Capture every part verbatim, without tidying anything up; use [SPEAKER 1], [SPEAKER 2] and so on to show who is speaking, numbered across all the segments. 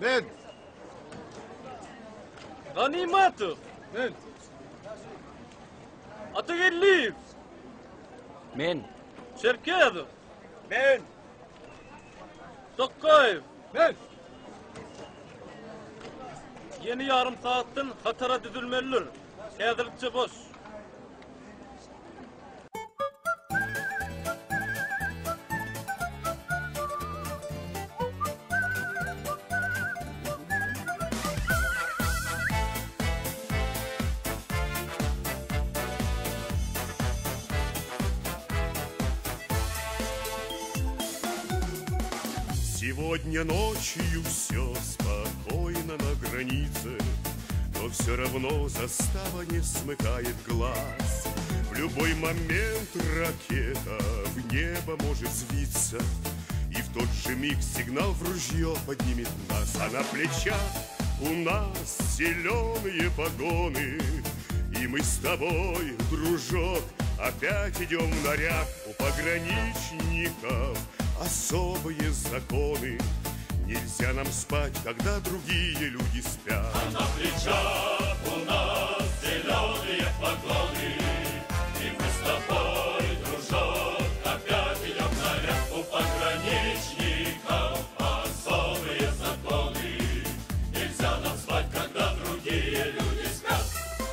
[SPEAKER 1] Ben.
[SPEAKER 2] Ganimatov.
[SPEAKER 1] Ben.
[SPEAKER 2] Atageliyev.
[SPEAKER 3] Men.
[SPEAKER 2] Çerkezov.
[SPEAKER 1] Ben.
[SPEAKER 2] Tokkayev.
[SPEAKER 1] Ben.
[SPEAKER 2] Yeni yarım saatten hatara düzülmeliler. Hazırlıkça boş.
[SPEAKER 4] Сегодня ночью все спокойно на границе, но все равно застава не смыкает глаз. В любой момент ракета в небо может взвиться, и в тот же миг сигнал в ружье поднимет нас. А на плечах у нас зеленые погоны, и мы с тобой, дружок, опять идем в наряд. У пограничников особые законы. Нельзя нам спать, когда другие люди спят.
[SPEAKER 5] А на плечах у нас зеленые погоны, и мы с тобой, дружок, опять идем в наряд. У пограничников особые законы. Нельзя нам спать, когда другие люди спят.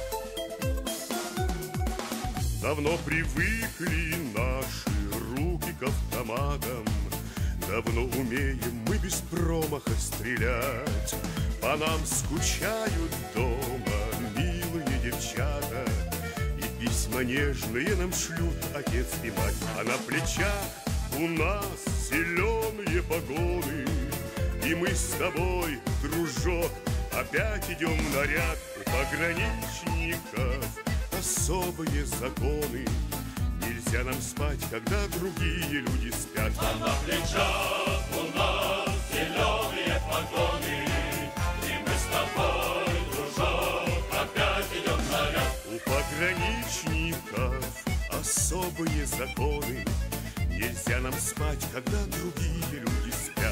[SPEAKER 4] Давно привыкли наши руки к автоматам, давно умеем мы без промаха стрелять. По нам скучают дома милые девчата, и письма нежные нам шлют отец и мать. А на плечах у нас зеленые погоны, и мы с тобой, дружок, опять идем в наряд. У пограничников особые законы. Нельзя нам спать, когда другие люди спят.
[SPEAKER 5] А на плечах у нас зеленые погоны, и мы с тобой, дружок, опять идем в наряд.
[SPEAKER 4] У пограничников особые законы. Нельзя нам спать, когда другие люди спят.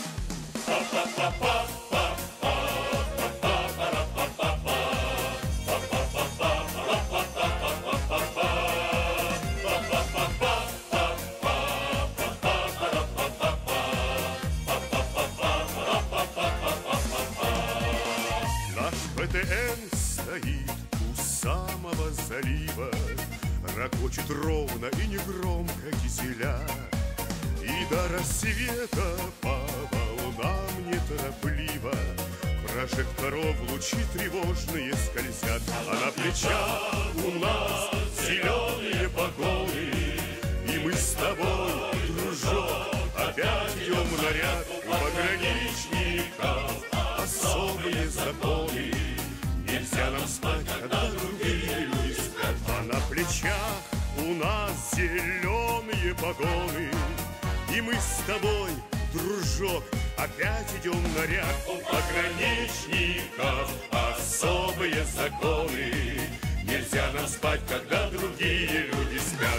[SPEAKER 4] ПТН стоит у самого залива, ракочет ровно и негромко киселя, и до рассвета по волнам неторопливо прожекторов лучи тревожные скользят. А на плечах у нас зеленые погоны, и мы с тобой, дружок, опять идем в наряд. У пограничников особые законы. Нельзя нам спать, когда другие люди спят. А на плечах у нас зеленые погоны, и мы с тобой, дружок, опять идем в наряд.
[SPEAKER 5] У пограничников особые законы. Нельзя нам спать, когда другие люди спят.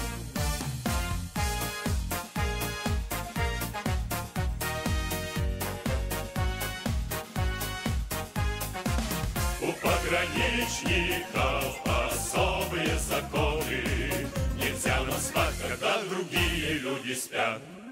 [SPEAKER 5] У пограничников особые законы. Нельзя нам спать, когда другие люди спят.